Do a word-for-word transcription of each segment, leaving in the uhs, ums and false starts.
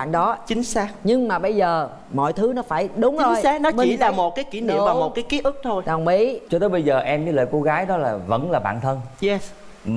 bạn đó. Chính xác. Nhưng mà bây giờ mọi thứ nó phải đúng chính rồi. Chính xác, nó Mình chỉ là phải... một cái kỷ niệm đúng. và một cái ký ức thôi. Đồng ý. Cho tới bây giờ em với lại cô gái đó là vẫn là bạn thân. Yes.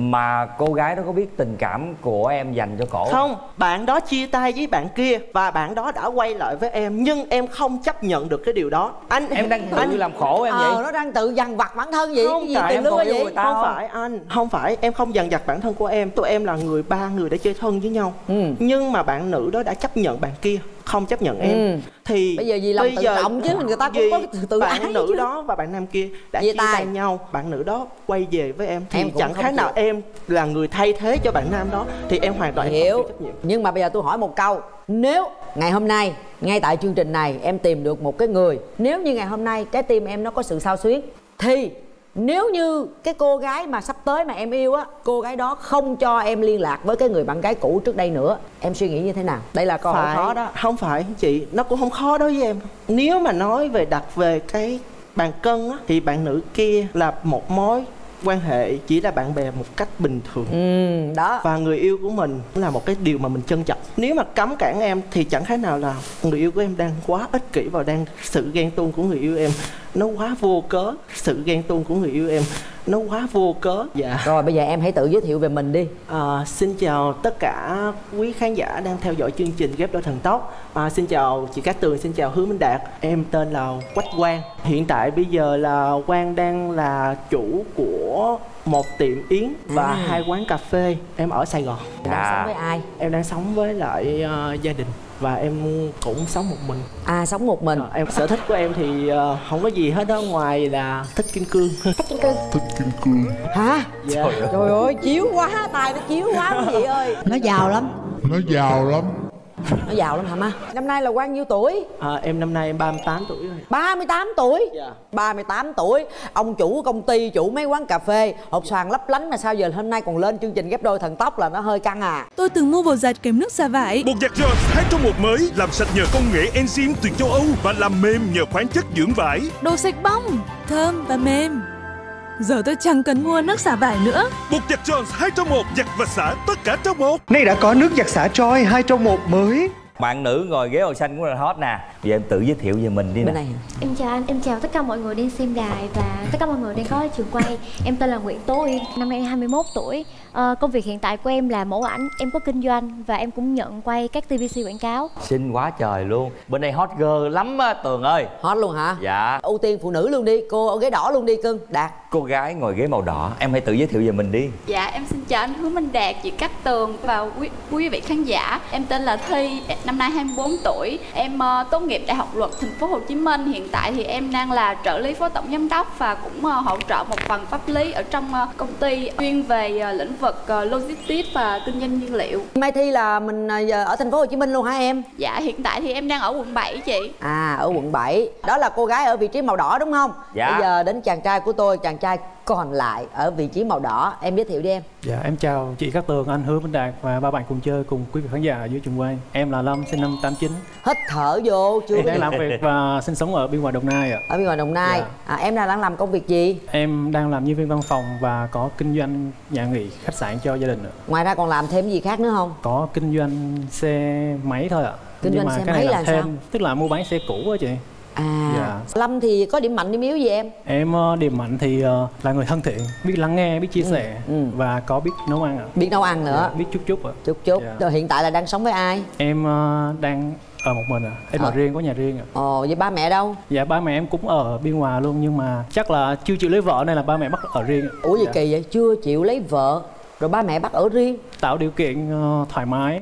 Mà cô gái đó có biết tình cảm của em dành cho cổ không? Bạn đó chia tay với bạn kia và bạn đó đã quay lại với em, nhưng em không chấp nhận được cái điều đó. Anh em đang tự anh... làm khổ em vậy. Ờ, nó đang tự dằn vặt bản thân vậy. Không, cái gì tại em không vậy? Không, không phải anh, không phải em không dằn vặt bản thân của em. Tụi em là người ba người đã chơi thân với nhau. Ừ. Nhưng mà bạn nữ đó đã chấp nhận bạn kia, không chấp nhận em. Ừ. Thì bây giờ vì lòng tự trọng chứ người ta cũng có cái tự bạn ái nữ chứ. đó và bạn nam kia đã chia chia tay. tay nhau, bạn nữ đó quay về với em thì em chẳng khác nào em là người thay thế cho bạn nam đó, thì em hoàn toàn hiểu. Không chịu trách nhiệm. Nhưng mà bây giờ tôi hỏi một câu, nếu ngày hôm nay ngay tại chương trình này em tìm được một cái người, nếu như ngày hôm nay trái tim em nó có sự xao xuyến, thì nếu như cái cô gái mà sắp tới mà em yêu á, cô gái đó không cho em liên lạc với cái người bạn gái cũ trước đây nữa, em suy nghĩ như thế nào? Đây là câu hỏi khó đó. Không phải chị, nó cũng không khó đối với em. Nếu mà nói về đặt về cái bàn cân á, thì bạn nữ kia là một mối quan hệ chỉ là bạn bè một cách bình thường. Ừ, đó. Và người yêu của mình là một cái điều mà mình trân trọng. Nếu mà cấm cản em thì chẳng khác nào là người yêu của em đang quá ích kỷ và đang sự ghen tuông của người yêu em nó quá vô cớ. Sự ghen tuông của người yêu em nó quá vô cớ. Dạ. Rồi bây giờ em hãy tự giới thiệu về mình đi. À, xin chào tất cả quý khán giả đang theo dõi chương trình Ghép Đôi Thần Tốc. À, xin chào chị Cát Tường, xin chào Hứa Minh Đạt. Em tên là Quách Quang. Hiện tại bây giờ là Quang đang là chủ của một tiệm yến và à. hai quán cà phê. Em ở Sài Gòn. Em đang sống với ai? Em đang sống với lại uh, gia đình. Và em cũng sống một mình. À, sống một mình. À, em sở thích của em thì uh, không có gì hết đó ngoài là thích kim cương. Thích kim cương. Thích kim cương. Hả? Dạ. Trời, Trời ơi, chiếu quá, tài nó chiếu quá quý vị ơi. Nó giàu lắm. Nó giàu lắm. Nó giàu lắm hả má? Năm nay là bao nhiêu tuổi? À, em năm nay em ba mươi tám tuổi rồi. ba mươi tám tuổi? Dạ. ba mươi tám tuổi. Ông chủ công ty, chủ mấy quán cà phê, hột xoàn lấp lánh mà sao giờ hôm nay còn lên chương trình Ghép Đôi Thần Tốc là nó hơi căng à. Tôi từng mua bột giặt kèm nước xả vải. Bột giặt Jones hai trong một mới, làm sạch nhờ công nghệ enzyme từ châu Âu và làm mềm nhờ khoáng chất dưỡng vải. Đồ sạch bong, thơm và mềm. Giờ tôi chẳng cần mua nước xả vải nữa. Bột giặt Jones hai trong một, giặt và xả tất cả trong một. Nay đã có nước giặt xả Joy hai trong một mới. Bạn nữ ngồi ghế màu xanh cũng là hot nè. Bây giờ em tự giới thiệu về mình đi nè. Này. Em chào anh, em chào tất cả mọi người đang xem đài và tất cả mọi người đang có ở trường quay. Em tên là Nguyễn Tố Uyên, năm nay hai mươi mốt tuổi. À, công việc hiện tại của em là mẫu ảnh, em có kinh doanh và em cũng nhận quay các ti vi xi quảng cáo. Xinh quá trời luôn. Bên đây hot girl lắm á Tường ơi. Hot luôn hả? Dạ. Ưu tiên phụ nữ luôn đi, cô ở ghế đỏ luôn đi cưng. Đạt. Cô gái ngồi ghế màu đỏ, em hãy tự giới thiệu về mình đi. Dạ, em xin chào anh Hứa Minh Đạt, chị Cát Tường và quý, quý vị khán giả. Em tên là Thi, năm nay hai mươi bốn tuổi. Em uh, tốt nghiệp Đại học Luật Thành phố Hồ Chí Minh. Hiện tại thì em đang là trợ lý phó tổng giám đốc và cũng uh, hỗ trợ một phần pháp lý ở trong uh, công ty chuyên về uh, lĩnh vực uh, logistics và kinh doanh nhiên liệu. Mai Thi là mình uh, ở Thành phố Hồ Chí Minh luôn hả em? Dạ, hiện tại thì em đang ở quận bảy chị. À, ở quận bảy. Đó là cô gái ở vị trí màu đỏ đúng không? Dạ. Bây giờ đến chàng trai của tôi, chàng trai còn lại ở vị trí màu đỏ. Em giới thiệu đi em. Dạ, em chào chị Cát Tường, anh Hứa Minh Đạt và ba bạn cùng chơi cùng quý vị khán giả ở dưới trường quay. Em là Lâm, sinh năm tám chín. Hít thở vô chưa? Em đang làm việc và sinh sống ở Biên Hòa, Đồng Nai ạ. Ở Biên Hòa, Đồng Nai. Dạ. À, em là đang làm công việc gì? Em đang làm nhân viên văn phòng và có kinh doanh nhà nghỉ, khách sạn cho gia đình ạ. Ngoài ra còn làm thêm gì khác nữa không? Có kinh doanh xe máy thôi ạ. Kinh Nhưng doanh mà xe cái máy này là thêm, sao? tức là mua bán xe cũ á chị. À, dạ. Lâm thì có điểm mạnh điểm yếu gì em? Em điểm mạnh thì uh, là người thân thiện, biết lắng nghe, biết chia ừ. sẻ ừ. và có biết nấu ăn ạ. Biết nấu ăn nữa. Dạ, biết chút chút ạ. Chút chút. Dạ. Rồi hiện tại là đang sống với ai? Em uh, đang ở một mình ạ. Em ờ. ở riêng, có nhà riêng ạ. Ồ, vậy ba mẹ đâu? Dạ, ba mẹ em cũng ở Biên Hòa luôn nhưng mà chắc là chưa chịu lấy vợ nên là ba mẹ bắt ở riêng. Ủa gì dạ. kỳ vậy? Chưa chịu lấy vợ rồi ba mẹ bắt ở riêng? Tạo điều kiện uh, thoải mái.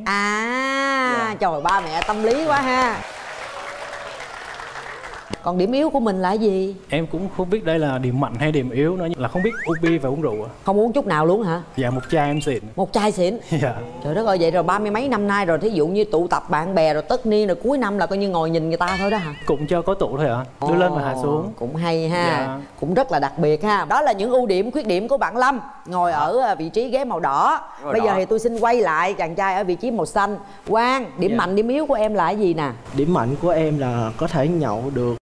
À, dạ. trời, ba mẹ tâm lý quá ha. Còn điểm yếu của mình là gì? Em cũng không biết đây là điểm mạnh hay điểm yếu nữa, là không biết uống bia và uống rượu. Không uống chút nào luôn hả? Dạ, một chai em xịn. Một chai xịn? Dạ. Trời đất ơi, vậy rồi ba mươi mấy năm nay rồi, thí dụ như tụ tập bạn bè rồi tất niên rồi cuối năm là coi như ngồi nhìn người ta thôi đó hả? Cũng cho có tụ thôi ạ. Đưa lên và hạ xuống. Cũng hay ha. Dạ. Cũng rất là đặc biệt ha. Đó là những ưu điểm khuyết điểm của bạn Lâm ngồi ở vị trí ghế màu đỏ. Màu Bây đỏ. giờ thì tôi xin quay lại chàng trai ở vị trí màu xanh. Quang, điểm dạ. mạnh điểm yếu của em là cái gì nè? Điểm mạnh của em là có thể nhậu được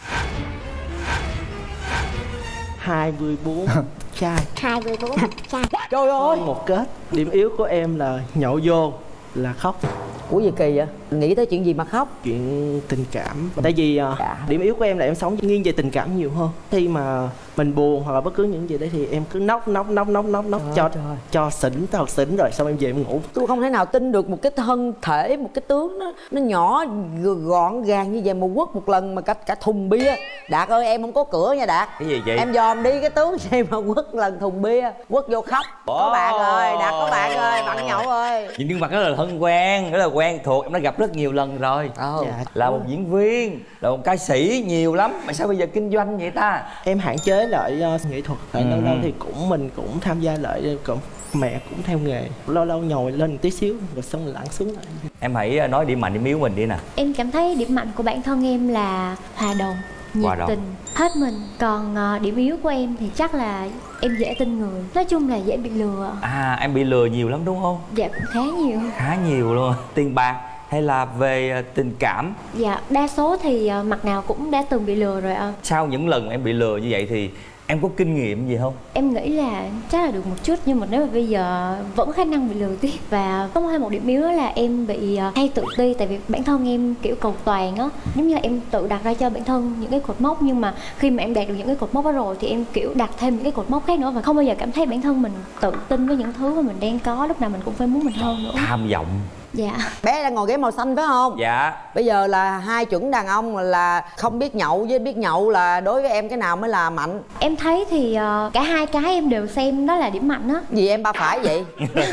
hai mươi bốn chai. hai mươi bốn chai. Trời ơi, một kết. Điểm yếu của em là nhậu vô là khóc. Ủa gì kỳ vậy? Nghĩ tới chuyện gì mà khóc? Chuyện tình cảm. Tại vì uh, Dạ. điểm yếu của em là em sống nghiêng về tình cảm nhiều hơn. Khi mà mình buồn hoặc là bất cứ những gì đấy thì em cứ nóc nóc nóc nóc nóc nóc cho trời. cho xỉn thật xỉn rồi xong em về em ngủ. Tôi không thể nào tin được một cái thân thể, một cái tướng nó nó nhỏ gọn gàng như vậy mà quất một lần mà cả cả thùng bia. Đạt ơi, em không có cửa nha Đạt. Cái gì vậy? Em dòm đi cái tướng gì mà quất lần thùng bia, quất vô khóc. Có bạn ơi, Đạt có bạn ơi, bạn nhậu ơi. Nhìn gương mặt rất là thân quen, rất là quen thuộc, em đã gặp rất nhiều lần rồi. Ồ. Dạ. Là một diễn viên, là một ca sĩ nhiều lắm, mà sao bây giờ kinh doanh vậy ta? Em hạn chế lại uh, nghệ thuật. Tại Ừ. lâu lâu thì cũng mình cũng tham gia lại, cũng mẹ cũng theo nghề, lâu lâu nhồi lên một tí xíu rồi xong rồi lặn xuống lại. Em hãy nói điểm mạnh điểm yếu mình đi nè. Em cảm thấy điểm mạnh của bản thân em là hòa đồng, nhiệt Hòa đồng. tình, hết mình. Còn ờ, điểm yếu của em thì chắc là em dễ tin người. Nói chung là dễ bị lừa. À, em bị lừa nhiều lắm đúng không? Dạ cũng khá nhiều. Khá nhiều luôn. Tiền bạc hay là về tình cảm? Dạ đa số thì ờ, mặt nào cũng đã từng bị lừa rồi ạ. Sau những lần em bị lừa như vậy thì em có kinh nghiệm gì không? Em nghĩ là chắc là được một chút, nhưng mà nếu mà bây giờ vẫn khả năng bị lừa tiếp. Và có thêm một điểm yếu đó là em bị ờ, hay tự ti. Tại vì bản thân em kiểu cầu toàn á, giống như là em tự đặt ra cho bản thân những cái cột mốc, nhưng mà khi mà em đạt được những cái cột mốc đó rồi thì em kiểu đặt thêm những cái cột mốc khác nữa, và không bao giờ cảm thấy bản thân mình tự tin với những thứ mà mình đang có. Lúc nào mình cũng phải muốn mình hơn nữa. Tham vọng. Dạ. Bé đang ngồi ghế màu xanh phải không? Dạ. Bây giờ là hai chuẩn đàn ông là không biết nhậu với biết nhậu, là đối với em cái nào mới là mạnh? Em thấy thì uh, cả hai cái em đều xem đó là điểm mạnh á. Vì em ba phải vậy.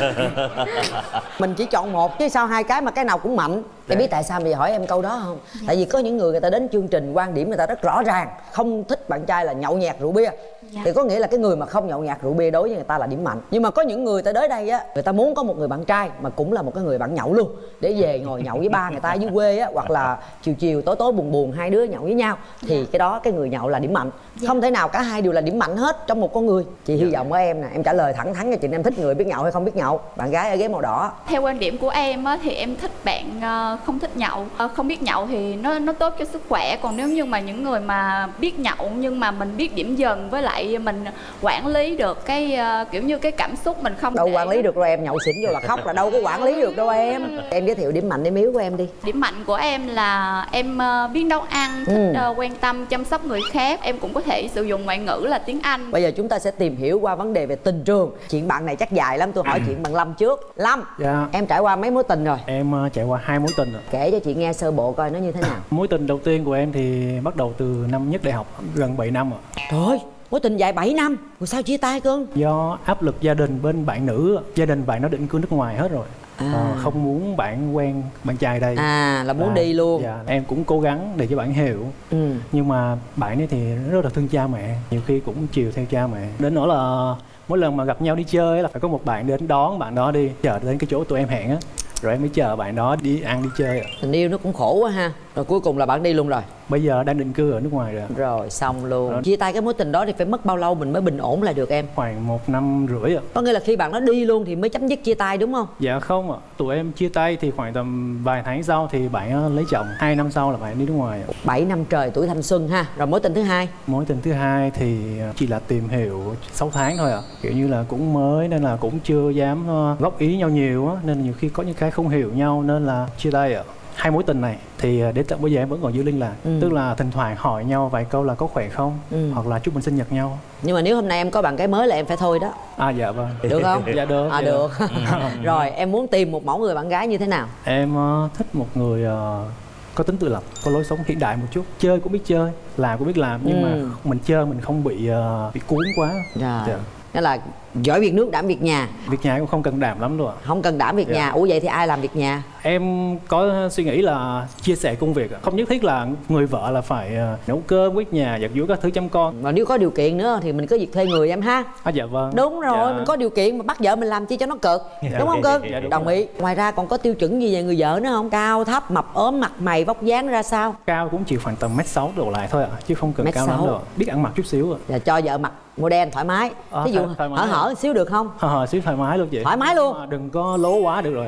Mình chỉ chọn một chứ sao hai cái mà cái nào cũng mạnh. Em biết tại sao bây giờ hỏi em câu đó không? Dạ. Tại vì có những người người ta đến chương trình quan điểm người ta rất rõ ràng, không thích bạn trai là nhậu nhẹt rượu bia. Dạ. Thì có nghĩa là cái người mà không nhậu nhạt rượu bia đối với người ta là điểm mạnh. Nhưng mà có những người ta tới đây á, người ta muốn có một người bạn trai mà cũng là một cái người bạn nhậu luôn, để về ngồi nhậu với ba người ta dưới quê á, hoặc là chiều chiều tối tối buồn buồn hai đứa nhậu với nhau. Thì cái đó cái người nhậu là điểm mạnh. Dạ. Không thể nào cả hai đều là điểm mạnh hết trong một con người. Chị hy vọng ở em nè, em trả lời thẳng thắn cho chị, em thích người biết nhậu hay không biết nhậu? Bạn gái ở ghế màu đỏ. Theo quan điểm của em á, thì em thích bạn uh, không thích nhậu. Uh, không biết nhậu thì nó nó tốt cho sức khỏe. Còn nếu như mà những người mà biết nhậu nhưng mà mình biết điểm dần, với lại mình quản lý được cái uh, kiểu như cái cảm xúc mình không đâu để... quản lý được rồi em, nhậu xỉn vô là khóc là đâu có quản lý được đâu em. Em giới thiệu điểm mạnh điểm yếu của em đi. Điểm mạnh của em là em uh, biết nấu ăn, thích Ừ. uh, quan tâm chăm sóc người khác. Em cũng có thể sử dụng ngoại ngữ là tiếng Anh. Bây giờ chúng ta sẽ tìm hiểu qua vấn đề về tình trường. Chuyện bạn này chắc dài lắm, tôi hỏi chuyện bằng Lâm trước. Lâm, Dạ. em trải qua mấy mối tình rồi? Em uh, trải qua hai mối tình rồi. Kể cho chị nghe sơ bộ coi nó như thế nào. Mối tình đầu tiên của em thì bắt đầu từ năm nhất đại học, gần bảy năm rồi. Trời ơi, mối tình dài bảy năm, rồi sao chia tay cưng? Do áp lực gia đình bên bạn nữ, gia đình bạn nó định cư nước ngoài hết rồi. À. Ờ, không muốn bạn quen bạn trai đây. À, là muốn À, đi luôn. Dạ, em cũng cố gắng để cho bạn hiểu. Ừ. Nhưng mà bạn ấy thì rất là thương cha mẹ, nhiều khi cũng chiều theo cha mẹ. Đến nỗi là mỗi lần mà gặp nhau đi chơi ấy, là phải có một bạn đến đón bạn đó đi, chờ đến cái chỗ tụi em hẹn á, rồi em mới chờ bạn đó đi ăn đi chơi. Tình yêu nó cũng khổ quá ha. Rồi cuối cùng là bạn đi luôn rồi. Bây giờ đang định cư ở nước ngoài rồi. Rồi xong luôn. Rồi. Chia tay cái mối tình đó thì phải mất bao lâu mình mới bình ổn lại được em? Khoảng một năm rưỡi ạ. Có nghĩa là khi bạn nó đi luôn thì mới chấm dứt chia tay đúng không? Dạ không ạ. Tụi em chia tay thì khoảng tầm vài tháng sau thì bạn ấy lấy chồng. Hai năm sau là bạn đi nước ngoài. bảy năm trời tuổi thanh xuân ha. Rồi mối tình thứ hai? Mối tình thứ hai thì chỉ là tìm hiểu sáu tháng thôi ạ. Kiểu như là cũng mới nên là cũng chưa dám góp ý nhau nhiều á, nên nhiều khi có những cái không hiểu nhau nên là chia tay ạ. Hai mối tình này thì đến tận bây giờ em vẫn còn giữ liên lạc. Ừ. Tức là thỉnh thoảng hỏi nhau vài câu là có khỏe không, ừ. hoặc là chúc mừng sinh nhật nhau. Nhưng mà nếu hôm nay em có bạn gái mới là em phải thôi đó. À dạ vâng. Được không? Dạ được. À dạ được. Rồi em muốn tìm một mẫu người bạn gái như thế nào? Em uh, thích một người uh, có tính tự lập, có lối sống hiện đại một chút, chơi cũng biết chơi, làm cũng biết làm, nhưng ừ. mà mình chơi mình không bị uh, bị cuốn quá. Rồi. Dạ. Đó là giỏi việc nước đảm việc nhà. Việc nhà cũng không cần đảm lắm đâu ạ. Không cần đảm việc dạ. nhà. Ủa vậy thì ai làm việc nhà? Em có suy nghĩ là chia sẻ công việc, không nhất thiết là người vợ là phải uh, nấu cơm, quét nhà, giặt giũ các thứ chăm con. Và nếu có điều kiện nữa thì mình có việc thuê người em ha. À dạ vâng. Đúng rồi, dạ. mình có điều kiện mà bắt vợ mình làm chi cho nó cực. Dạ. Đúng không cưng? Dạ, đúng đồng rồi. Ý. Ngoài ra còn có tiêu chuẩn gì về người vợ nữa không? Cao, thấp, mập, ốm, mặt mày, vóc dáng ra sao? Cao cũng chỉ khoảng tầm mét sáu đổ lại thôi ạ, chứ không cần mét cao lắm đâu. Biết ăn mặc chút xíu ạ. Dạ, cho vợ mặc model thoải mái. À, ví dụ hở hở xíu được không? Hở hở xíu thoải mái luôn chị. Thoải mái luôn. À, đừng có lố quá được rồi.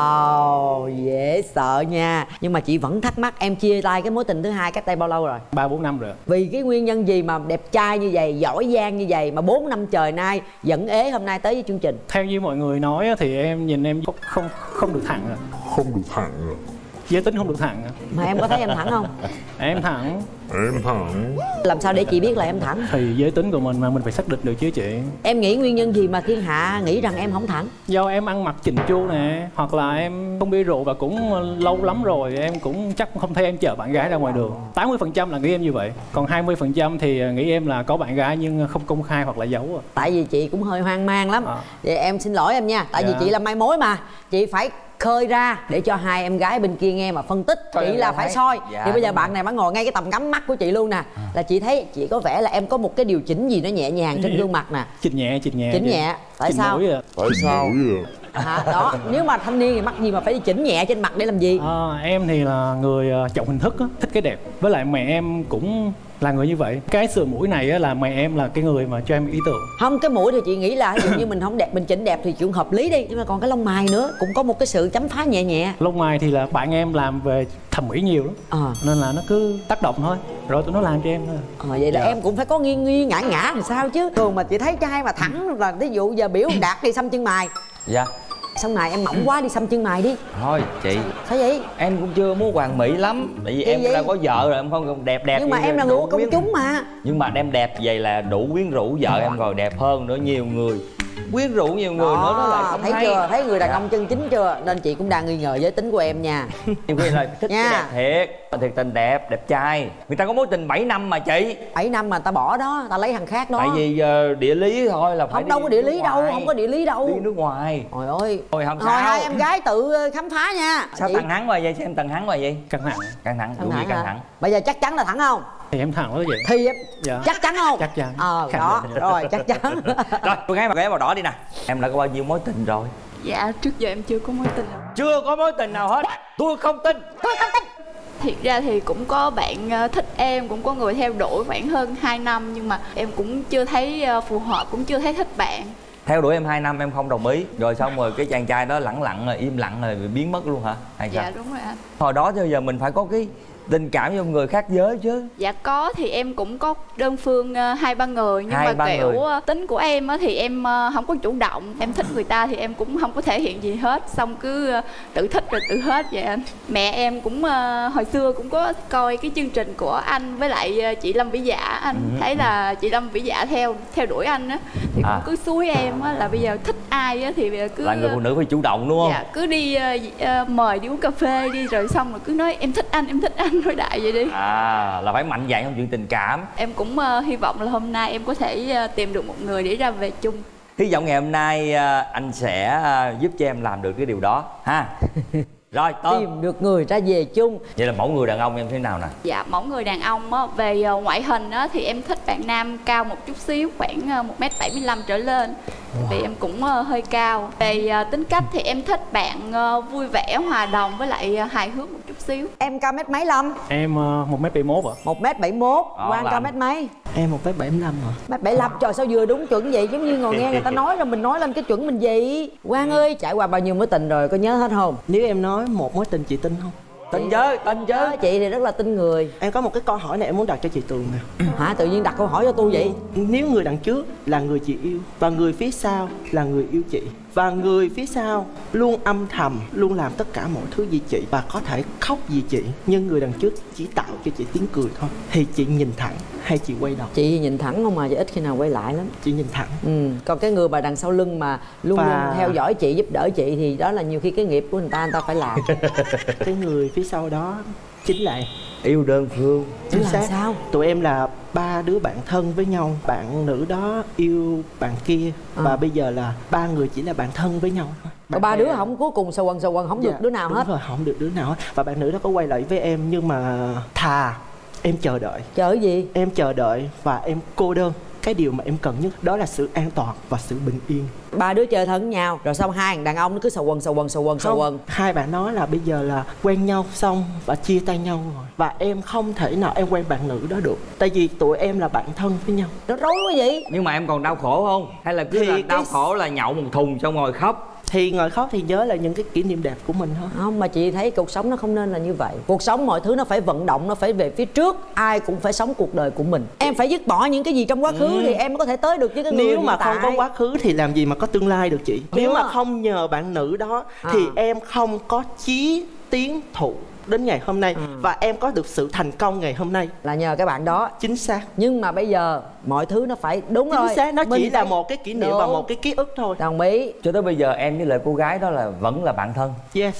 Wow, dễ sợ nha. Nhưng mà chị vẫn thắc mắc em chia tay cái mối tình thứ hai cách đây bao lâu rồi? Ba bốn năm rồi. Vì cái nguyên nhân gì mà đẹp trai như vậy, giỏi giang như vậy mà bốn năm trời nay vẫn ế hôm nay tới với chương trình? Theo như mọi người nói thì em nhìn em không không không được thẳng rồi. Không được thẳng rồi. giới tính không được thẳng. Mà em có thấy em thẳng không? Em thẳng. Em thẳng. Làm sao để chị biết là em thẳng? Thì giới tính của mình mà mình phải xác định được chứ chị. Em nghĩ nguyên nhân gì mà thiên hạ nghĩ rằng em không thẳng? Do em ăn mặc chỉnh chu nè, hoặc là em không bia rượu và cũng lâu lắm rồi em cũng chắc không thấy em chở bạn gái ra ngoài đường. tám mươi phần trăm là nghĩ em như vậy, còn hai mươi phần trăm thì nghĩ em là có bạn gái nhưng không công khai hoặc là giấu. Tại vì chị cũng hơi hoang mang lắm. À. Vậy em xin lỗi em nha, tại dạ. vì chị là mai mối mà, chị phải khơi ra để cho hai em gái bên kia nghe mà phân tích. Chị là phải soi. Dạ, thì bây giờ bạn này bạn ngồi ngay cái tầm ngắm mắt của chị luôn nè, à. là chị thấy chị có vẻ là em có một cái điều chỉnh gì nó nhẹ nhàng trên gương mặt nè. Chỉnh nhẹ, chỉnh nhẹ. Chỉnh nhẹ. Tại chỉnh sao? Mũi à. Tại sao? À, đó, nếu mà thanh niên thì mắc gì mà phải đi chỉnh nhẹ trên mặt để làm gì? À, em thì là người trọng hình thức á, thích cái đẹp. Với lại mẹ em cũng là người như vậy. Cái sườn mũi này á, là mẹ em là cái người mà cho em ý tưởng. Không, cái mũi thì chị nghĩ là ví dụ như mình không đẹp, mình chỉnh đẹp thì chuyện hợp lý đi. Nhưng mà còn cái lông mày nữa cũng có một cái sự chấm phá nhẹ nhẹ. Lông mày thì là bạn em làm về thẩm mỹ nhiều lắm, à. nên là nó cứ tác động thôi, rồi tụi nó làm cho em thôi. À, vậy là dạ. em cũng phải có nghiêng nghiêng ngã ngã thì sao chứ? Thường mà chị thấy trai mà thẳng là ví dụ giờ biểu đạt đi xăm chân mày. Dạ. Xong này em mỏng quá đi xăm chân mày đi. Thôi chị. Sao vậy? Em cũng chưa muốn hoàn mỹ lắm. Tại vì em đã có vợ rồi, em không còn đẹp đẹp. Nhưng mà em là người của công chúng mà. Nhưng mà em đẹp vậy là đủ quyến rũ vợ em rồi, đẹp hơn nữa nhiều người. Quyến rũ nhiều người đó, nữa nó lại không thấy hay. chưa? Thấy người đàn dạ. ông chân chính chưa? Nên chị cũng đang nghi ngờ giới tính của em nha. Nhiều khi là thích cái đẹp thiệt, thiệt tình đẹp, đẹp trai. Người ta có mối tình bảy năm mà chị. bảy năm mà ta bỏ đó, ta lấy thằng khác đó. Tại vì uh, địa lý thôi là phải. Không, đâu có địa lý đâu, không có địa lý đâu. Đi nước ngoài. Trời ơi. Thôi không sao. sao. Hai em gái tự khám phá nha. Sao chị... tầng hắn hoài vậy? Xem tầng hắn hoài vậy? Căng thẳng. Căng thẳng, vụ gì căng thẳng? Bây giờ chắc chắn là thẳng không? Thì em thẳng đó vậy. Thì em dạ. chắc chắn không? Chắc chắn. Ờ đó, rồi chắc chắn. Rồi, cô gái mặc ghế màu đỏ đi nè. Em đã có bao nhiêu mối tình rồi? Dạ, trước giờ em chưa có mối tình nào. Chưa có mối tình nào hết. Tôi không tin. Tôi không tin. Thiệt ra thì cũng có bạn thích em, cũng có người theo đuổi khoảng hơn hai năm. Nhưng mà em cũng chưa thấy phù hợp, cũng chưa thấy thích bạn. Theo đuổi em hai năm em không đồng ý. Rồi xong rồi cái chàng trai đó lẳng lặng rồi, im lặng rồi biến mất luôn hả? Hay sao? Dạ đúng rồi anh. Hồi đó tới giờ mình phải có cái tình cảm với người khác giới chứ. Dạ có, thì em cũng có đơn phương hai ba người. Nhưng hai, mà kiểu người. tính của em á thì em không có chủ động. Em thích người ta thì em cũng không có thể hiện gì hết. Xong cứ tự thích rồi tự hết vậy anh. Mẹ em cũng hồi xưa cũng có coi cái chương trình của anh với lại chị Lâm Vĩ Dạ. Anh ừ. thấy là chị Lâm Vĩ Dạ theo theo đuổi anh á, thì cũng à. cứ xúi em á là bây giờ thích ai á thì cứ là người phụ nữ phải chủ động đúng không? Dạ, cứ đi uh, mời đi uống cà phê đi, rồi xong rồi cứ nói em thích anh, em thích anh nói đại vậy đi. À, là phải mạnh dạn trong chuyện tình cảm. Em cũng uh, hy vọng là hôm nay em có thể uh, tìm được một người để ra về chung. Hy vọng ngày hôm nay uh, anh sẽ uh, giúp cho em làm được cái điều đó ha. Rồi Tôm, tìm được người ra về chung. Vậy là mẫu người đàn ông em thế nào nè? Dạ, mẫu người đàn ông á, về uh, ngoại hình á thì em thích bạn nam cao một chút xíu, khoảng uh, một mét bảy mươi lăm trở lên. Wow. Vì em cũng uh, hơi cao. Về uh, tính cách thì em thích bạn uh, vui vẻ, hòa đồng với lại uh, hài hước một chút xíu. Em cao mét mấy Lâm? Em uh, một mét bảy mươi mốt ạ. Một mét bảy mươi mốt. Quang cao mét mấy? Em một mét bảy mươi lăm hả? Mét bảy mươi lăm, trời sao vừa đúng chuẩn vậy? Giống như ngồi nghe người ta nói rồi mình nói lên cái chuẩn mình vậy. Quang ơi, trải qua bao nhiêu mối tình rồi, có nhớ hết không? Nếu em nói một mối tình chị tin không? Tin chứ, tin chứ. Chị thì rất là tin người. Em có một cái câu hỏi này em muốn đặt cho chị Tường nè. Hả? Tự nhiên đặt câu hỏi cho tôi vậy? Nếu người đằng trước là người chị yêu và người phía sau là người yêu chị, và người phía sau luôn âm thầm, luôn làm tất cả mọi thứ vì chị và có thể khóc vì chị, nhưng người đằng trước chỉ tạo cho chị tiếng cười thôi, thì chị nhìn thẳng hay chị quay đầu? Chị nhìn thẳng không mà, chị ít khi nào quay lại lắm. Chị nhìn thẳng. Ừ. Còn cái người mà đằng sau lưng mà luôn và... luôn theo dõi chị, giúp đỡ chị thì đó là nhiều khi cái nghiệp của người ta, người ta phải làm. Cái người phía sau đó chính là yêu đơn phương. Chính xác. Sao? Tụi em là ba đứa bạn thân với nhau. Bạn nữ đó yêu bạn kia à. Và bây giờ là ba người chỉ là bạn thân với nhau. Bạn ba đứa là... không cuối cùng sầu quần sầu quần không dạ, được đứa nào đúng hết. Rồi, không được đứa nào hết. Và bạn nữ đó có quay lại với em, nhưng mà thà em chờ đợi. Chờ gì? Em chờ đợi và em cô đơn. Cái điều mà em cần nhất đó là sự an toàn và sự bình yên. Ba đứa chơi thân nhau rồi xong hai thằng đàn ông nó cứ sầu quần sầu quần sầu quần sầu quần. Hai bạn nói là bây giờ là quen nhau xong và chia tay nhau rồi, và em không thể nào em quen bạn nữ đó được, tại vì tụi em là bạn thân với nhau. Nó rối quá vậy. Nhưng mà em còn đau khổ không? Hay là cứ thì là đau cái... khổ là nhậu một thùng xong ngồi khóc? Thì ngồi khóc thì nhớ là những cái kỷ niệm đẹp của mình thôi. Không, mà chị thấy cuộc sống nó không nên là như vậy. Cuộc sống mọi thứ nó phải vận động, nó phải về phía trước. Ai cũng phải sống cuộc đời của mình. Em phải dứt bỏ những cái gì trong quá khứ ừ. thì em mới có thể tới được với cái người Nếu mà hiện tại. không có quá khứ thì làm gì mà có tương lai được chị. Đúng Nếu mà không nhờ bạn nữ đó à. thì em không có chí tiến thủ đến ngày hôm nay. ừ. Và em có được sự thành công ngày hôm nay là nhờ cái bạn đó. Chính xác. Nhưng mà bây giờ mọi thứ nó phải đúng. Chính rồi. Chính xác, nó Mình chỉ phải... là một cái kỷ niệm đúng. Và một cái ký ức thôi. Đồng ý. Cho tới bây giờ em với lại cô gái đó là vẫn là bạn thân. Yes.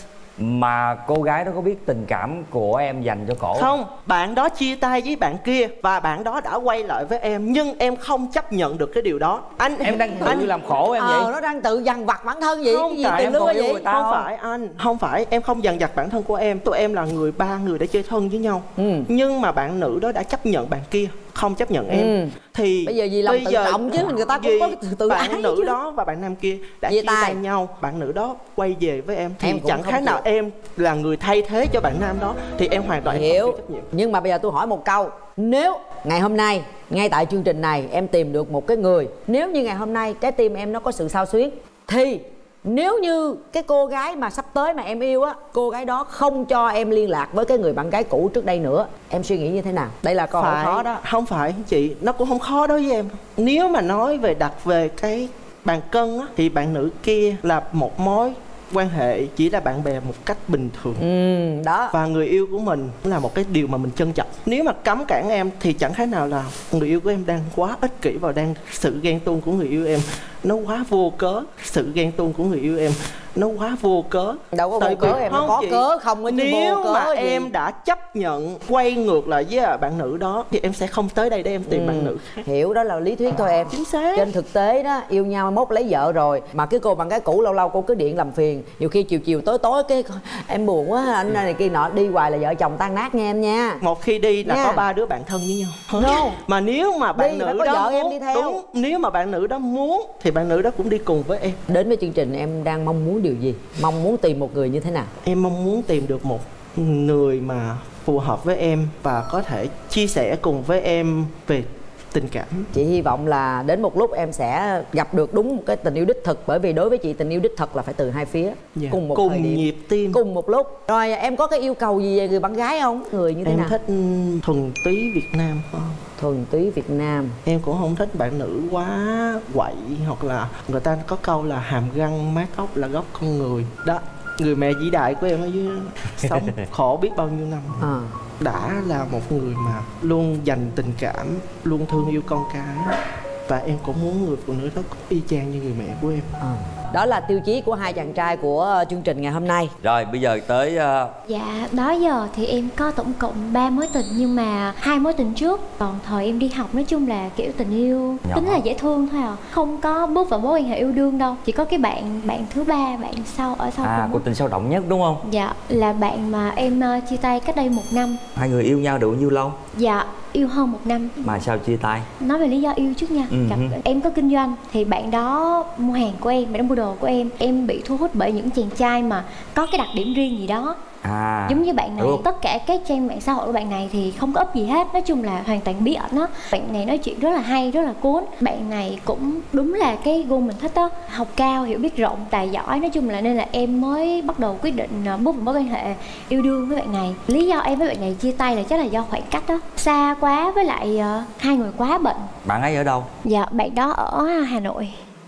Mà cô gái đó có biết tình cảm của em dành cho cổ không? Bạn đó chia tay với bạn kia và bạn đó đã quay lại với em, nhưng em không chấp nhận được cái điều đó. Anh em đang tự anh... làm khổ em vậy. Ờ, nó đang tự dằn vặt bản thân vậy. Không, cái gì tại em còn yêu yêu người ta. Không phải anh, không phải em không dằn vặt bản thân của em. Tụi em là người ba người đã chơi thân với nhau. ừ. Nhưng mà bạn nữ đó đã chấp nhận bạn kia, không chấp nhận em. ừ. Thì bây giờ gì lòng tự trọng chứ người ta cũng có tự ái. Bạn nữ chứ. đó và bạn nam kia đã chia chia tay. tay nhau. Bạn nữ đó quay về với em thì em chẳng khác nào em là người thay thế cho bạn nam đó. Thì em hoàn toàn hiểu. Không chịu trách nhiệm. Nhưng mà bây giờ tôi hỏi một câu, nếu ngày hôm nay ngay tại chương trình này em tìm được một cái người, nếu như ngày hôm nay trái tim em nó có sự xao xuyến, thì nếu như cái cô gái mà sắp tới mà em yêu á, cô gái đó không cho em liên lạc với cái người bạn gái cũ trước đây nữa, em suy nghĩ như thế nào? Đây là câu hỏi khó đó. Không phải chị, nó cũng không khó đối với em. Nếu mà nói về đặt về cái bàn cân á, thì bạn nữ kia là một mối quan hệ chỉ là bạn bè một cách bình thường. ừ, đó. Và người yêu của mình là một cái điều mà mình trân trọng. Nếu mà cấm cản em thì chẳng khác nào là người yêu của em đang quá ích kỷ và đang sự ghen tuông của người yêu em nó quá vô cớ. Sự ghen tuông của người yêu em nó quá vô cớ. Đâu có vô cớ, em nó có chị, cớ không có. Nếu vô cớ mà gì. em đã chấp nhận quay ngược lại với bạn nữ đó thì em sẽ không tới đây để em tìm ừ. bạn nữ khác. Hiểu, đó là lý thuyết thôi em. Chính xác. Trên thực tế đó, yêu nhau mốt lấy vợ rồi mà cái cô bạn gái cũ lâu lâu cô cứ điện làm phiền, nhiều khi chiều chiều tối tối cái em buồn quá anh này kia nọ, đi hoài là vợ chồng tan nát nha em nha. Một khi đi là nha. Có ba đứa bạn thân với nhau. No. Mà nếu mà bạn đi, nữ có đó vợ muốn, em đi theo. Đúng, nếu mà bạn nữ đó muốn thì bạn nữ đó cũng đi cùng với em. Đến với chương trình em đang mong muốn điều gì? Mong muốn tìm một người như thế nào? Em mong muốn tìm được một người mà phù hợp với em và có thể chia sẻ cùng với em về tình cảm. Chị hy vọng là đến một lúc em sẽ gặp được đúng một cái tình yêu đích thực, bởi vì đối với chị tình yêu đích thực là phải từ hai phía. Yeah. Cùng một cùng thời điểm, nhịp tim, cùng một lúc. Rồi em có cái yêu cầu gì về người bạn gái không? Người như thế em nào? Em thích thuần túy Việt Nam không? Thuần túy Việt Nam. Em cũng không thích bạn nữ quá quậy, hoặc là người ta có câu là hàm răng mát ốc là gốc con người đó. Người mẹ vĩ đại của em ở dưới sống khổ biết bao nhiêu năm à. Đã là một người mà luôn dành tình cảm, luôn thương yêu con cái. Và em cũng muốn người phụ nữ đó cũng y chang như người mẹ của em. à. Đó là tiêu chí của hai chàng trai của chương trình ngày hôm nay. Rồi bây giờ tới uh... Dạ, đó giờ thì em có tổng cộng ba mối tình, nhưng mà hai mối tình trước còn thời em đi học nói chung là kiểu tình yêu nhỏ. Tính là dễ thương thôi à, không có bước vào mối quan hệ yêu đương đâu. Chỉ có cái bạn bạn thứ ba, bạn sau ở sau. À, cuộc tình sâu động nhất đúng không? Dạ, là bạn mà em uh, chia tay cách đây một năm. Hai người yêu nhau được bao nhiêu lâu? Dạ, yêu hơn một năm. Mà sao chia tay? Nói về lý do yêu trước nha. uh-huh. Gặp, em có kinh doanh thì bạn đó mua hàng của em, bạn đó mua đồ của em. Em bị thu hút bởi những chàng trai mà có cái đặc điểm riêng gì đó. À, giống như bạn này, đúng. Tất cả các trang mạng xã hội của bạn này thì không có up gì hết, nói chung là hoàn toàn bí ẩn á. Bạn này nói chuyện rất là hay, rất là cuốn. Bạn này cũng đúng là cái gu mình thích đó, học cao, hiểu biết rộng, tài giỏi, nói chung là nên là em mới bắt đầu quyết định bước vào mối quan hệ yêu đương với bạn này. Lý do em với bạn này chia tay là chắc là do khoảng cách đó, xa quá, với lại uh, hai người quá bận. Bạn ấy ở đâu? Dạ, bạn đó ở Hà Nội.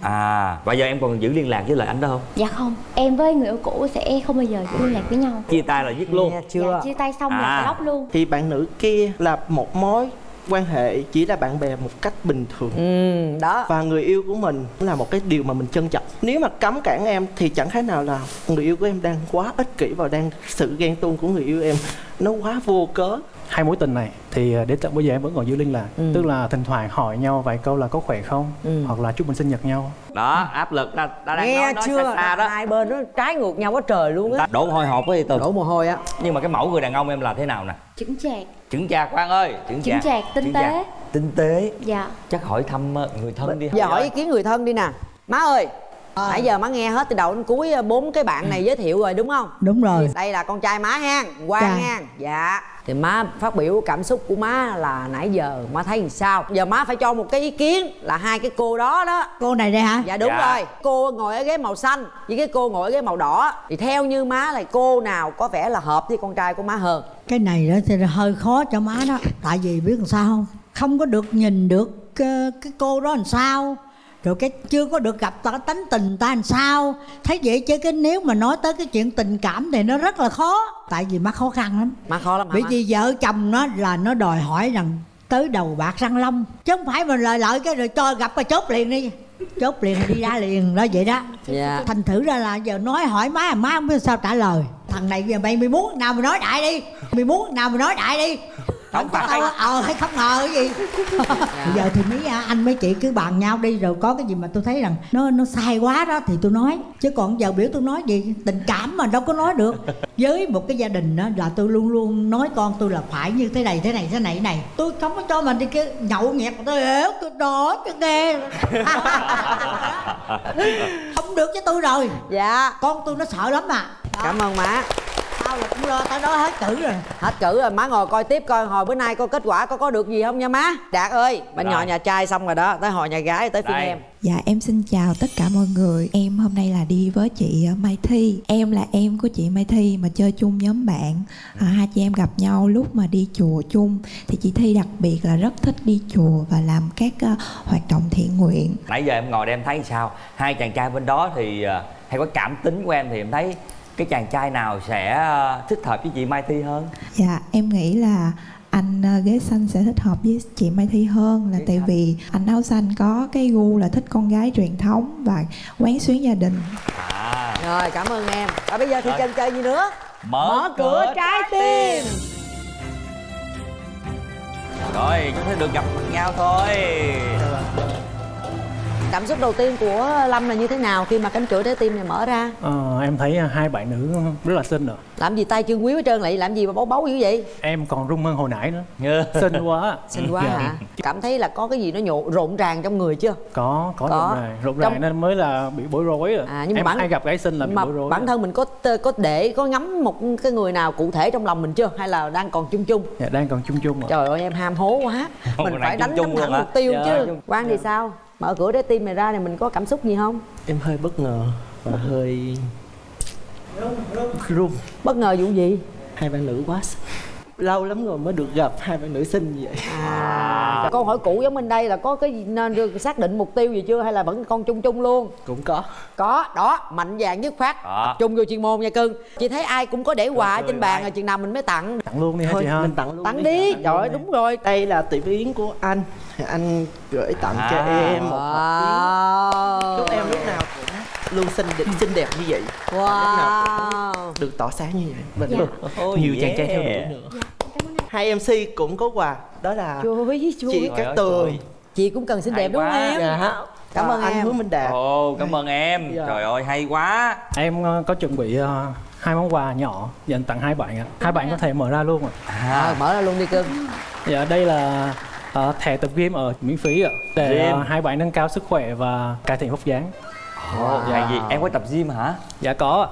À, bây giờ em còn giữ liên lạc với lại anh đó không? Dạ không, em với người yêu cũ sẽ không bao giờ giữ liên lạc với nhau. Chia tay là dứt luôn? Nghe chưa? Dạ, chia tay xong à. là block luôn. Thì bạn nữ kia là một mối quan hệ chỉ là bạn bè một cách bình thường. ừ, đó. Và người yêu của mình là một cái điều mà mình trân trọng. Nếu mà cấm cản em thì chẳng khác nào là người yêu của em đang quá ích kỷ và đang sự ghen tuông của người yêu em nó quá vô cớ. Hai mối tình này thì đến tận bây giờ em vẫn còn giữ liên lạc. ừ. Tức là thỉnh thoảng hỏi nhau vài câu là có khỏe không, ừ. hoặc là chúc mừng sinh nhật nhau. Đó, áp lực ta, ta đang nghe nói, nói chưa? xa xa đó. Hai bên nó trái ngược nhau quá trời luôn á. Đổ mồ hôi hột với từ. Đổ mồ hôi á. Nhưng mà cái mẫu người đàn ông em là thế nào nè? Chững chạc. Chững chạc Quang ơi. Chững chạc. Chững chạc, tinh Chững tế. Chạc. Tinh tế. Dạ. Chắc hỏi thăm người thân đi. Giờ hỏi ý kiến người thân đi nè. Má ơi, à. nãy giờ má nghe hết từ đầu đến cuối bốn cái bạn này giới thiệu rồi đúng không? Đúng rồi. Đây là con trai má ha, Quang ha. Dạ. Thì má phát biểu cảm xúc của má là nãy giờ má thấy làm sao? Giờ má phải cho một cái ý kiến là hai cái cô đó đó. Cô này đây hả? Dạ đúng dạ. rồi. Cô ngồi ở ghế màu xanh với cái cô ngồi ở ghế màu đỏ. Thì theo như má là cô nào có vẻ là hợp với con trai của má hơn? Cái này đó thì hơi khó cho má đó. Tại vì biết làm sao không? Không có được nhìn được cái cô đó làm sao. Rồi cái chưa có được gặp tao tánh tình ta làm sao. Thấy vậy chứ cái nếu mà nói tới cái chuyện tình cảm thì nó rất là khó. Tại vì má khó khăn lắm. Má khó lắm hả? Bởi vì vợ chồng nó là nó đòi hỏi rằng tới đầu bạc răng long, chứ không phải mình lời lợi cái rồi cho gặp cái chốt liền đi, chốt liền đi ra liền đó vậy đó. Dạ. Thành thử ra là giờ nói hỏi má má không biết sao trả lời. Thằng này giờ mày mày muốn nào mà nói đại đi, mày muốn nào mà nói đại đi. Không phải ờ hay không ngờ cái gì. Dạ. Bây giờ thì mấy anh mấy chị cứ bàn nhau đi, rồi có cái gì mà tôi thấy rằng nó nó sai quá đó thì tôi nói, chứ còn giờ biểu tôi nói gì tình cảm mà đâu có nói được. Với một cái gia đình đó là tôi luôn luôn nói con tôi là phải như thế này thế này thế này thế này. Tôi không có cho mình đi cái nhậu nhẹt mà tôi hiểu tôi đó tôi ghê. Không được với tôi rồi. Dạ. Con tôi nó sợ lắm mà. Đó. Cảm ơn má. Tao là cũng lo tới đó hết cử rồi. Hết cử rồi, má ngồi coi tiếp coi hồi bữa nay coi kết quả có có được gì không nha má. Đạt ơi, bạn nhỏ nhà trai xong rồi đó, tới hồi nhà gái tới phiên em. Dạ em xin chào tất cả mọi người. Em hôm nay là đi với chị Mai Thi. Em là em của chị Mai Thi mà chơi chung nhóm bạn. à, Hai chị em gặp nhau lúc mà đi chùa chung. Thì chị Thi đặc biệt là rất thích đi chùa và làm các uh, hoạt động thiện nguyện. Nãy giờ em ngồi đây em thấy sao? Hai chàng trai bên đó thì uh, hay có cảm tính của em thì em thấy cái chàng trai nào sẽ uh, thích hợp với chị Mai Thi hơn? Dạ em nghĩ là anh uh, ghế xanh sẽ thích hợp với chị Mai Thi hơn, là tại vì anh áo xanh có cái gu là thích con gái truyền thống và quán xuyến gia đình. À. Rồi cảm ơn em. Và bây giờ thì chân chơi gì nữa? Mở, Mở cửa, cửa trái tim. Rồi chúng ta được gặp mặt nhau thôi. Cảm xúc đầu tiên của Lâm là như thế nào khi mà cánh cửa trái tim này mở ra? Ờ, em thấy hai bạn nữ rất là xinh rồi. Làm gì tay chân quý hết trơn lại, làm gì mà bấu bấu dữ vậy? Em còn rung hơn hồi nãy nữa. Xinh quá. Xinh quá hả? Cảm thấy là có cái gì nó nhộn rộn ràng trong người chưa? Có, có, có. rộn ràng. Rộn ràng trong... nên mới là bị bối rối rồi. À, nhưng em mà bản... hay gặp gái xinh là bị mà bối rối. Bản thân mình có có để có ngắm một cái người nào cụ thể trong lòng mình chưa? Hay là đang còn chung chung? Dạ, đang còn chung chung rồi. Trời ơi em ham hố quá. Không, mình phải đánh chung thẳng mục tiêu dạ, chứ. chung... Quang thì sao? Mở cửa trái tim này ra thì mình có cảm xúc gì không? Em hơi bất ngờ và hơi run. Bất ngờ vụ gì? Hai bạn nữ quá xinh. Lâu lắm rồi mới được gặp hai bạn nữ xinh như vậy. À, câu hỏi cũ giống bên đây là có cái gì nên xác định mục tiêu gì chưa hay là vẫn con chung chung luôn? Cũng có. Có, đó, mạnh dạn dứt khoát, tập trung vô chuyên môn nha cưng. Chị thấy ai cũng có để quà ở trên bàn rồi chừng nào mình mới tặng. Tặng luôn đi hả thôi, chị ha? Mình tặng luôn. Tặng đi, đi, tặng trời ơi luôn đúng rồi. Đây là tiểu yến của anh. Anh gửi tặng à. cho em một hộp yến. Chúc em lúc nào cũng luôn xinh đẹp, xinh đẹp như vậy. Wow. Được tỏ sáng như vậy. Và dạ. được oh, nhiều yeah. chàng trai theo đuổi nữa. Dạ. Hai em xê cũng có quà, đó là Chuối, chuối. chị Cát Tường. Chị cũng cần xinh đẹp đúng không em? Dạ. Cảm ơn anh em. Hứa Minh Đạt. Ồ, cảm ơn em. Dạ. Trời ơi hay quá. Em có chuẩn bị uh, hai món quà nhỏ dành tặng hai bạn ạ. Hai bạn có thể mở ra luôn ạ. À, à mở ra luôn đi cưng. Dạ đây là uh, thẻ tập gym ở miễn phí ạ, để uh, hai bạn nâng cao sức khỏe và cải thiện vóc dáng. Ồ, wow. Vậy gì em có tập gym hả? Dạ có.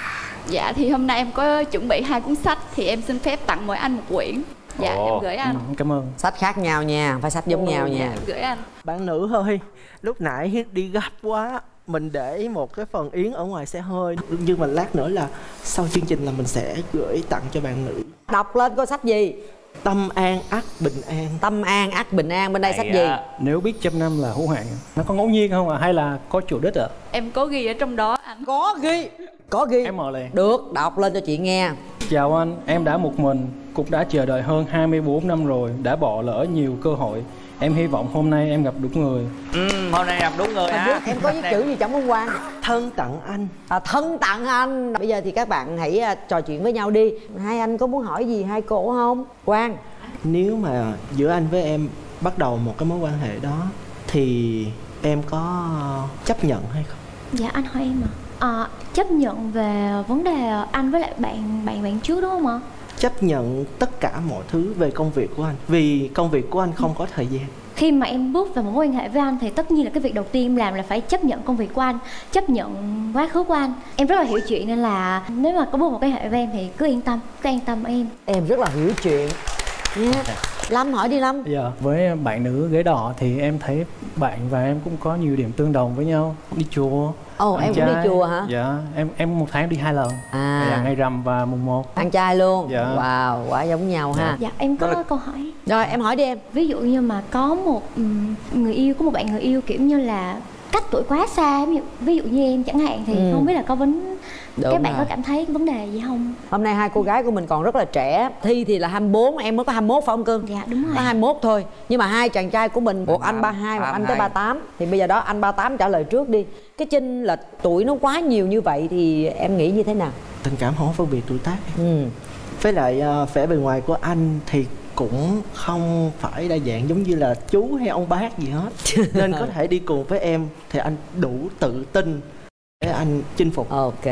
Dạ thì hôm nay em có chuẩn bị hai cuốn sách thì em xin phép tặng mỗi anh một quyển. Dạ Ồ. em gửi anh. Ừ, cảm ơn. Sách khác nhau nha, phải sách giống Ồ, nhau nha. Dạ, em gửi anh. Bạn nữ ơi, lúc nãy đi gấp quá, mình để một cái phần yến ở ngoài xe hơi, nhưng mà lát nữa là sau chương trình là mình sẽ gửi tặng cho bạn nữ. Đọc lên coi sách gì? Tâm an ắt bình an. Tâm an ắt bình an, bên đây Hay sách à. gì? Nếu biết trăm năm là hữu hạn, nó có ngẫu nhiên không ạ? À? Hay là có chủ đích ạ? À? Em có ghi ở trong đó anh. Có ghi. Có ghi. Em mở liền. Được, đọc lên cho chị nghe. Chào anh, em đã một mình, cũng đã chờ đợi hơn hai mươi bốn năm rồi, đã bỏ lỡ nhiều cơ hội. Em hy vọng hôm nay em gặp đúng người. Ừ, hôm nay gặp đúng người hả? Em có viết chữ gì trong hôm qua? Thân tặng anh. À, thân tặng anh. Bây giờ thì các bạn hãy uh, trò chuyện với nhau đi. Hai anh có muốn hỏi gì hai cô không? Quang. Nếu mà giữa anh với em bắt đầu một cái mối quan hệ đó thì em có chấp nhận hay không? Dạ anh hỏi em à? À, chấp nhận về vấn đề anh với lại bạn bạn bạn trước đúng không ạ? Chấp nhận tất cả mọi thứ về công việc của anh, vì công việc của anh không có thời gian. Khi mà em bước vào một mối quan hệ với anh thì tất nhiên là cái việc đầu tiên em làm là phải chấp nhận công việc của anh, chấp nhận quá khứ của anh. Em rất là hiểu chuyện nên là nếu mà có bước một cái hệ với em thì cứ yên tâm, cứ yên tâm em. Em rất là hiểu chuyện. Yeah. Lâm hỏi đi Lâm. Dạ, với bạn nữ ghế đỏ thì em thấy bạn và em cũng có nhiều điểm tương đồng với nhau. Đi chùa. Ồ, em trai. Cũng đi chùa hả? Dạ, em em một tháng đi hai lần. À. Là ngày rằm và mùng một. Ăn chay luôn. Dạ. Wow, quá giống nhau ha. Dạ, em có là... câu hỏi. Rồi, em hỏi đi em. Ví dụ như mà có một um, người yêu, có một bạn người yêu kiểu như là cách tuổi quá xa, ví dụ, ví dụ như em chẳng hạn thì ừ. không biết là có vấn Đúng các bạn rồi. có cảm thấy vấn đề gì không? Hôm nay hai cô gái của mình còn rất là trẻ. Thi thì là hai mươi bốn, em mới có hai mươi mốt phải không Cưng? Dạ đúng rồi. Có hai mươi mốt thôi. Nhưng mà hai chàng trai của mình, một anh ba mươi hai, một anh tới ba mươi tám. Thì bây giờ đó anh ba mươi tám trả lời trước đi. Cái chênh lệch tuổi nó quá nhiều như vậy thì em nghĩ như thế nào? Tình cảm không phân biệt tuổi tác. Ừ. Với lại uh, vẻ bề ngoài của anh thì cũng không phải đa dạng giống như là chú hay ông bác gì hết. Nên có thể đi cùng với em thì anh đủ tự tin để anh chinh phục. Ok.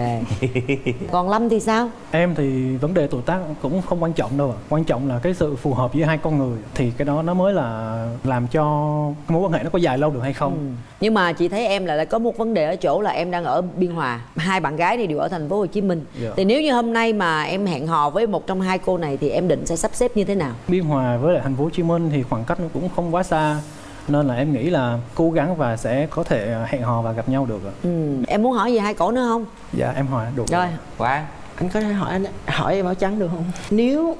Còn Lâm thì sao? Em thì vấn đề tuổi tác cũng không quan trọng đâu ạ. Quan trọng là cái sự phù hợp giữa hai con người. Thì cái đó nó mới là làm cho mối quan hệ nó có dài lâu được hay không. Ừ. Nhưng mà chị thấy em là lại có một vấn đề ở chỗ là em đang ở Biên Hòa. Hai bạn gái này đều ở thành phố Hồ Chí Minh. Yeah. Thì nếu như hôm nay mà em hẹn hò với một trong hai cô này thì em định sẽ sắp xếp như thế nào? Biên Hòa với lại thành phố Hồ Chí Minh thì khoảng cách nó cũng không quá xa. Nên là em nghĩ là cố gắng và sẽ có thể hẹn hò và gặp nhau được ạ. Ừ. Em muốn hỏi gì hai cổ nữa không? Dạ em hỏi được. Rồi. Quang, anh có thể hỏi anh hỏi em áo trắng được không? Nếu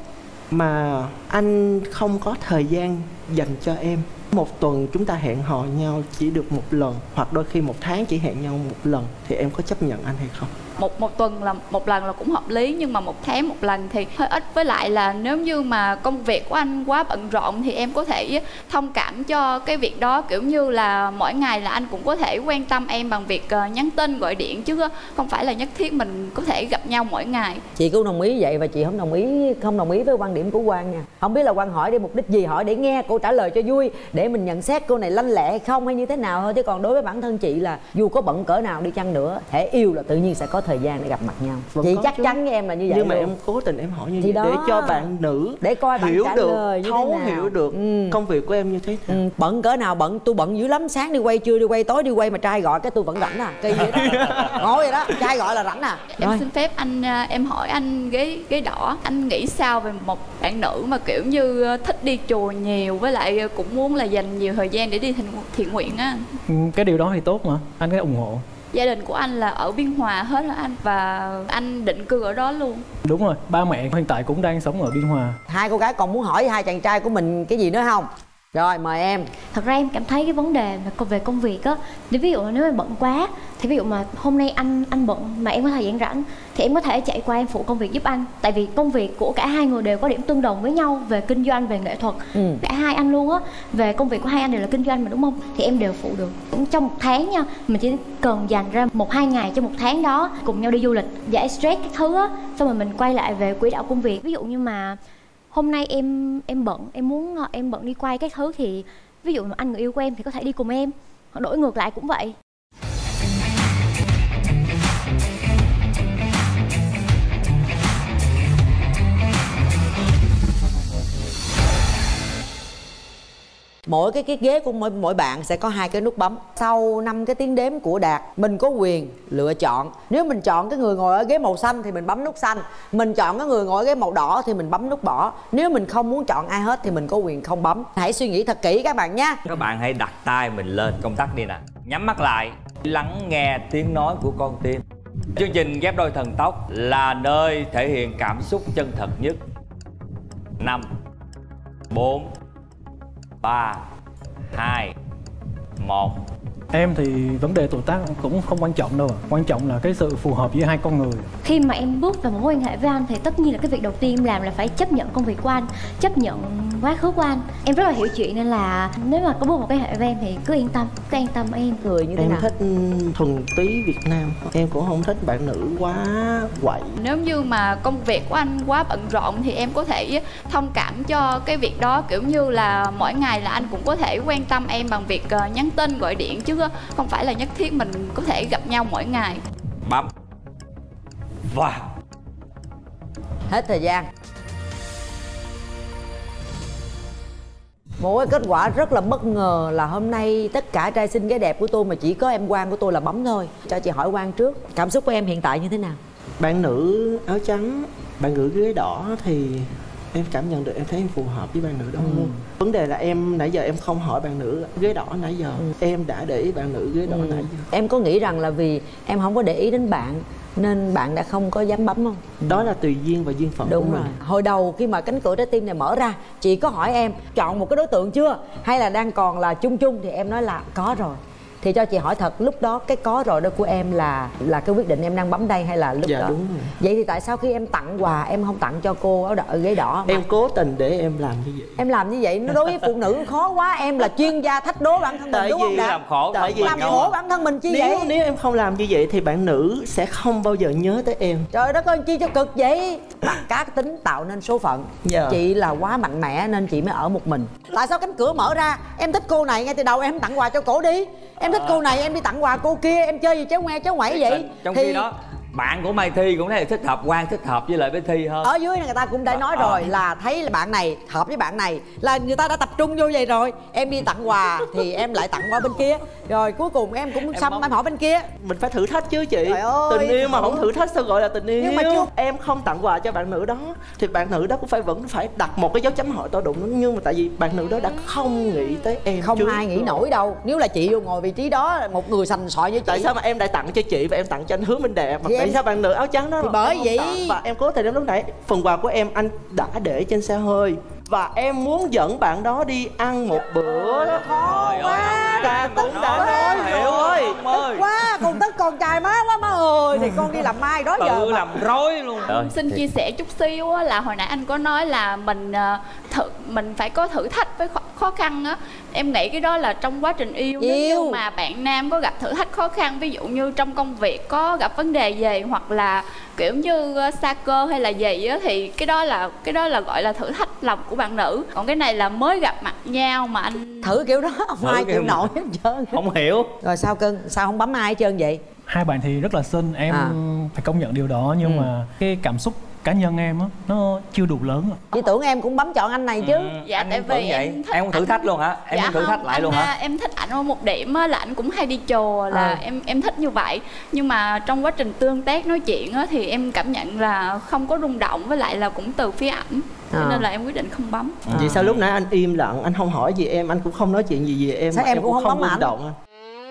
mà anh không có thời gian dành cho em, một tuần chúng ta hẹn hò nhau chỉ được một lần, hoặc đôi khi một tháng chỉ hẹn nhau một lần, thì em có chấp nhận anh hay không? Một một tuần là một lần là cũng hợp lý, nhưng mà một tháng một lần thì hơi ít. Với lại là nếu như mà công việc của anh quá bận rộn thì em có thể thông cảm cho cái việc đó, kiểu như là mỗi ngày là anh cũng có thể quan tâm em bằng việc nhắn tin, gọi điện, chứ không phải là nhất thiết mình có thể gặp nhau mỗi ngày. Chị cũng đồng ý vậy, và chị không đồng ý không đồng ý với quan điểm của Quang nha. Không biết là Quang hỏi để mục đích gì, hỏi để nghe cô trả lời cho vui, để mình nhận xét cô này lanh lẹ hay không hay như thế nào thôi. Chứ còn đối với bản thân chị là dù có bận cỡ nào đi chăng nữa, thể yêu là tự nhiên sẽ có thời gian để gặp mặt nhau. Vẫn chị chắc chứ. Chắn với em là như vậy. Nhưng mà luôn. em cố tình em hỏi như thì vậy đó, để cho bạn nữ để coi bạn hiểu trả được, lời như thấu thế nào. hiểu được ừ. công việc của em như thế nào. Ừ. Bận cỡ nào bận, tôi bận dữ lắm, sáng đi quay, trưa đi quay, tối đi quay mà trai gọi cái tôi vẫn rảnh à. Cây vậy đó. Ngồi vậy đó, trai gọi là rảnh à. Em Rồi. xin phép anh, em hỏi anh ghế ghế đỏ, anh nghĩ sao về một bạn nữ mà kiểu như thích đi chùa nhiều, với lại cũng muốn là dành nhiều thời gian để đi thiện, thiện nguyện á? Cái điều đó thì tốt mà, anh cái ủng hộ. Gia đình của anh là ở Biên Hòa hết hả anh? Và anh định cư ở đó luôn? Đúng rồi, ba mẹ hiện tại cũng đang sống ở Biên Hòa. Hai cô gái còn muốn hỏi hai chàng trai của mình cái gì nữa không? Rồi mời em. Thật ra em cảm thấy cái vấn đề mà về công việc á, thì ví dụ nếu em bận quá thì ví dụ mà hôm nay anh anh bận mà em có thời gian rảnh thì em có thể chạy qua em phụ công việc giúp anh. Tại vì công việc của cả hai người đều có điểm tương đồng với nhau về kinh doanh, về nghệ thuật. ừ. Cả hai anh luôn á, về công việc của hai anh đều là kinh doanh mà đúng không? Thì em đều phụ được. Cũng trong một tháng nha, mình chỉ cần dành ra một hai ngày trong một tháng đó cùng nhau đi du lịch, giải stress các thứ á, xong rồi mình quay lại về quỹ đạo công việc. Ví dụ như mà hôm nay em em bận, em muốn em bận đi quay các thứ thì ví dụ mà anh người yêu của em thì có thể đi cùng em, hoặc đổi ngược lại cũng vậy. Mỗi cái cái ghế của mỗi mỗi bạn sẽ có hai cái nút bấm. Sau năm cái tiếng đếm của Đạt, mình có quyền lựa chọn. Nếu mình chọn cái người ngồi ở ghế màu xanh thì mình bấm nút xanh. Mình chọn cái người ngồi ở ghế màu đỏ thì mình bấm nút bỏ. Nếu mình không muốn chọn ai hết thì mình có quyền không bấm. Hãy suy nghĩ thật kỹ các bạn nhé. Các bạn hãy đặt tay mình lên công tắc đi nè, nhắm mắt lại, lắng nghe tiếng nói của con tim. Chương trình Ghép Đôi Thần Tốc là nơi thể hiện cảm xúc chân thật nhất. Năm, bốn, ba, hai, một. Em thì vấn đề tuổi tác cũng không quan trọng đâu ạ. Quan trọng là cái sự phù hợp giữa hai con người. Khi mà em bước vào mối quan hệ với anh thì tất nhiên là cái việc đầu tiên em làm là phải chấp nhận công việc của anh, chấp nhận quá khứ của anh. Em rất là hiểu chuyện nên là nếu mà có bước vào cái hệ với em thì cứ yên tâm, cứ yên tâm em. Cười như thế em nào? Em thích thuần túy Việt Nam. Em cũng không thích bạn nữ quá quậy. Nếu như mà công việc của anh quá bận rộn thì em có thể thông cảm cho cái việc đó, kiểu như là mỗi ngày là anh cũng có thể quan tâm em bằng việc nhắn tin, gọi điện, chứ không phải là nhất thiết mình có thể gặp nhau mỗi ngày. Bấm. Và hết thời gian. Một cái kết quả rất là bất ngờ là hôm nay tất cả trai xinh gái đẹp của tôi mà chỉ có em Quang của tôi là bấm thôi. Cho chị hỏi Quang trước, cảm xúc của em hiện tại như thế nào? Bạn nữ áo trắng, bạn nữ ghế đỏ thì em cảm nhận được, em thấy em phù hợp với bạn nữ đó ừ. luôn. Vấn đề là em nãy giờ em không hỏi bạn nữ ghế đỏ nãy giờ. ừ. Em đã để ý bạn nữ ghế đỏ ừ. nãy giờ. Em có nghĩ rằng là vì em không có để ý đến bạn nên bạn đã không có dám bấm không? Đó là tùy duyên và duyên phận đúng của rồi. mình. Hồi đầu khi mà cánh cửa trái tim này mở ra, chị có hỏi em chọn một cái đối tượng chưa, hay là đang còn là chung chung, thì em nói là có rồi. Thì cho chị hỏi thật, lúc đó cái có rồi đó của em là là cái quyết định em đang bấm đây hay là lúc dạ, đó? Đúng rồi. Vậy thì tại sao khi em tặng quà em không tặng cho cô áo đỏ gáy đỏ? Em cố tình để em làm như vậy. Em làm như vậy nó đối với phụ nữ khó quá. Em là chuyên gia thách đố bản thân mình Tại đúng không vì Đạt? làm khổ Tại vì làm khổ bản thân mình chi nếu, vậy? Nếu em không làm như vậy thì bạn nữ sẽ không bao giờ nhớ tới em. Trời đất ơi, chi cho cực vậy? Mà cá tính tạo nên số phận. Dạ. Chị là quá mạnh mẽ nên chị mới ở một mình. Tại sao cánh cửa mở ra, em thích cô này ngay từ đầu em tặng quà cho cổ đi. Em thích cô này em đi tặng quà cô kia, em chơi gì chéo ngoe chéo ngoẩy vậy? Trong thì khi đó bạn của Mai Thi cũng thấy thích hợp, Quang thích hợp với lại với Thi hơn. ở dưới này người ta cũng đã nói rồi là thấy là bạn này hợp với bạn này, là người ta đã tập trung vô vậy rồi. Em đi tặng quà thì em lại tặng qua bên kia, rồi cuối cùng em cũng xăm em hỏi bên kia. Mình phải thử thách chứ chị. Trời ơi, tình yêu mà không thử thách sao gọi là tình yêu? Nhưng mà chưa- em không tặng quà cho bạn nữ đó thì bạn nữ đó cũng phải vẫn phải đặt một cái dấu chấm hỏi to đụng nữa. Nhưng mà tại vì bạn nữ đó đã không nghĩ tới em. Không trước ai nghĩ rồi. nổi đâu. Nếu là chị vô ngồi vị trí đó, một người sành sỏi như chị. Tại sao mà em lại tặng cho chị và em tặng cho anh Hứa Minh Đạt? Mà Thì tại em- sao bạn nữ áo trắng đó Thì là bởi em không vậy- tặng? Và em cố tình em lúc nãy phần quà của em anh đã để trên xe hơi và em muốn dẫn bạn đó đi ăn một bữa đó. Khó quá. Ta cũng đã nói hiểu rồi. không ơi. Quá, con tức con trai má quá má ơi. Thì con đi làm mai đó giờ Tự mà. làm rối luôn. Trời, Xin thiệt. chia sẻ chút xíu á, là hồi nãy anh có nói là mình ờ, thử mình phải có thử thách với khó, khó khăn á. Em nghĩ cái đó là trong quá trình yêu, nếu Yêu. như mà bạn nam có gặp thử thách khó khăn, ví dụ như trong công việc có gặp vấn đề gì hoặc là kiểu như ờ, xa cơ hay là gì á, thì cái đó là cái đó là gọi là thử thách lòng của bạn nữ. Còn cái này là mới gặp mặt nhau mà anh Thử kiểu đó không Thử ai kiểu chịu mà- nổi hết trơn. Không hiểu. Rồi sao cưng, sao không bấm ai hết trơn vậy? Hai bạn thì rất là xinh, em À. phải công nhận điều đó, nhưng Ừ. mà cái cảm xúc cá nhân em á nó chưa đủ lớn ạ. Chị tưởng em cũng bấm chọn anh này chứ. Ừ, Dạ, anh tại cũng tưởng vì vậy. em thích Em cũng thử ảnh. thách luôn hả? Em Dạ cũng thử thách không, lại anh, luôn à, hả? em thích ảnh ở một điểm á, là ảnh cũng hay đi chùa, là À. em em thích như vậy. Nhưng mà trong quá trình tương tác nói chuyện á, thì em cảm nhận là không có rung động, với lại là cũng từ phía ảnh, cho À. nên là em quyết định không bấm. Vậy sao lúc nãy anh im lặng, anh không hỏi gì em, anh cũng không nói chuyện gì về em, Sao mà em cũng không bấm rung ảnh? động anh.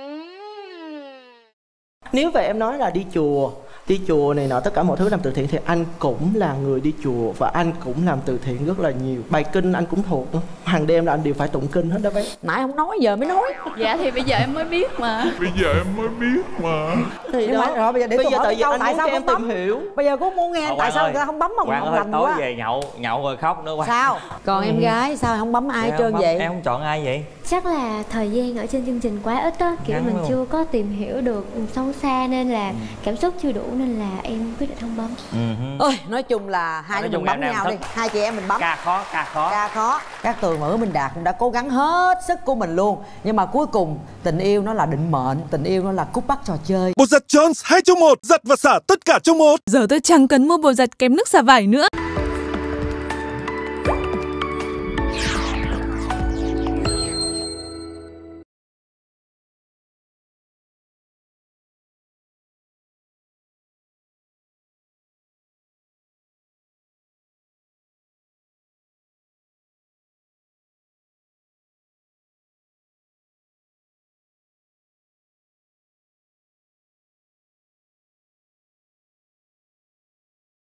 Nếu vậy em nói là đi chùa, đi chùa này nọ tất cả mọi thứ làm từ thiện thì anh cũng là người đi chùa và anh cũng làm từ thiện rất là nhiều. Bài kinh anh cũng thuộc nữa, hàng đêm là anh đều phải tụng kinh hết đó bé. Nãy không nói giờ mới nói. Dạ thì bây giờ em mới biết mà. Bây giờ em mới biết mà. Thì Nhưng đó. mà rồi bây giờ để Bây tôi giờ hỏi tại cái vì câu anh tại muốn sao cho em không tìm bấm? hiểu. Bây giờ cũng muốn nghe Ờ, tại Quang sao ơi, người ta không bấm mà Quang ngon ơi, lành tối quá. về nhậu, nhậu rồi khóc nữa Quang. Sao? Còn em gái sao không bấm ai hết Em trơn không- vậy? Em không chọn ai vậy? Chắc là thời gian ở trên chương trình quá ít á, kiểu Ngắn mình luôn. chưa có tìm hiểu được sâu xa nên là cảm xúc chưa đủ nên là em quyết định không bấm. Ừ hứ. Ôi, nói chung là hai Nói đứa chung mình bấm em đang nhau đi. thất- Hai chị em mình bấm. Ca khó, ca khó. Ca khó. Các Tường và Hứa Minh Đạt cũng đã cố gắng hết sức của mình luôn. Nhưng mà cuối cùng tình yêu nó là định mệnh, tình yêu nó là cút bắt trò chơi. Bột giặt Jones hai trong một, giặt và xả tất cả trong một. Giờ tôi chẳng cần mua bột giặt kém nước xả vải nữa.